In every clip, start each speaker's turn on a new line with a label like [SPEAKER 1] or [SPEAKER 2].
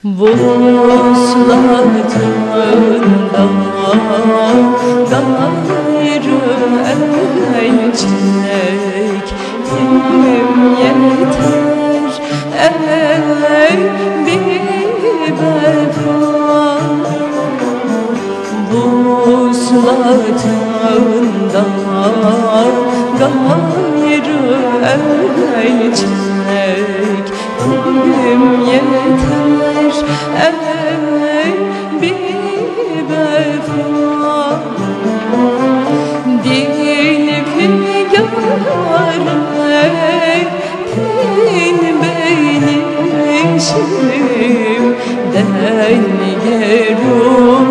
[SPEAKER 1] Vuslatında gayrı elçek kim yeter ey bir vefa. Vuslatında gayrı elçek kim yeter ey bir vefa. Dil figan ettin beni şimdiden gerum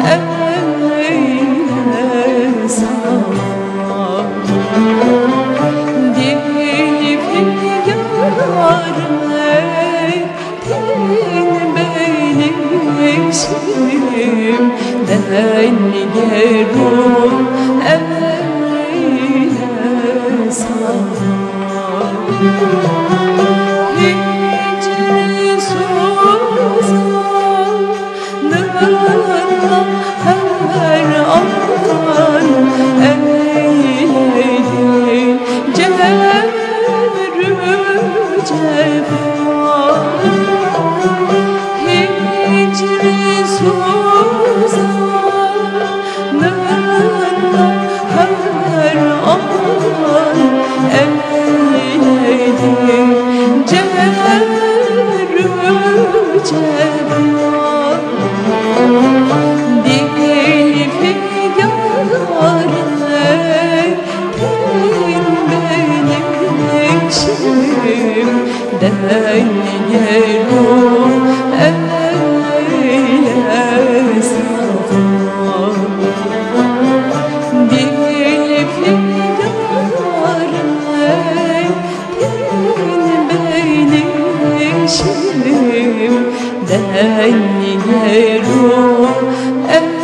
[SPEAKER 1] eyle sana. Dil figan ettin beni şimdiden gerum eyle sana. Hicri suzanında her an eyledin cevrü cefa. Hicri suzanında her an eyledin cevrü cefa. Dil figan ettin beni şimdiden gerum eyle sana. Dil figan ettin beni şimdiden gerum